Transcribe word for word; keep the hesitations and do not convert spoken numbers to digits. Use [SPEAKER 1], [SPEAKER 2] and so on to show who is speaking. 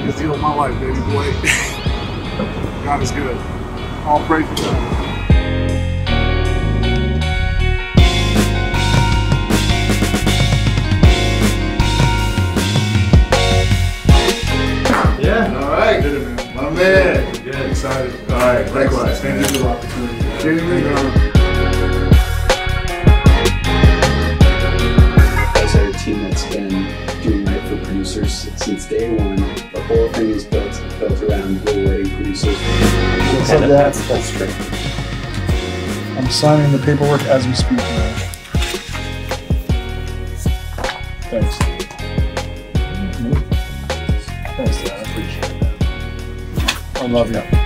[SPEAKER 1] It's healed my life, baby boy. God is good. All praise to God.
[SPEAKER 2] Yeah. All right.
[SPEAKER 1] Did it, man.
[SPEAKER 2] My man.
[SPEAKER 1] Good. Excited.
[SPEAKER 2] All right. Likewise.
[SPEAKER 1] Thank you for the opportunity. Genuinely.
[SPEAKER 3] As our team that's been doing right for producers since day one, the whole thing is built built around rewarding producers.
[SPEAKER 4] So that's,
[SPEAKER 3] that's true.
[SPEAKER 4] I'm signing the paperwork as we speak now. Thanks. Thanks, Dad. I appreciate that. I love you.